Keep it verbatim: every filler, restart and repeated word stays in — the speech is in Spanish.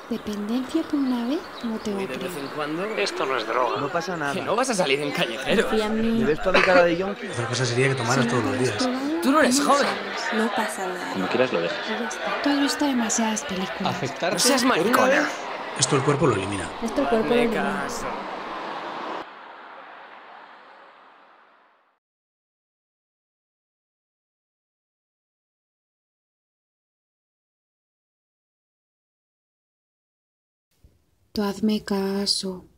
Dependencia por una vez no te va Muy a de vez en creer. cuando. Esto no es droga. No pasa Que nada. no vas a salir en callejeros. Confía en mí. ¿Me ves toda mi cara de yonki? Otra cosa sería que Si tomaras todos nunca los lo has días. probado, Tú no eres lo joven. sabes. No pasa nada. Cuando quieras lo dejas. Y ya está. Tú has visto demasiadas películas. No seas maricona. Esto el cuerpo lo elimina. Esto el cuerpo lo Hazme elimina. caso. Tú hazme caso.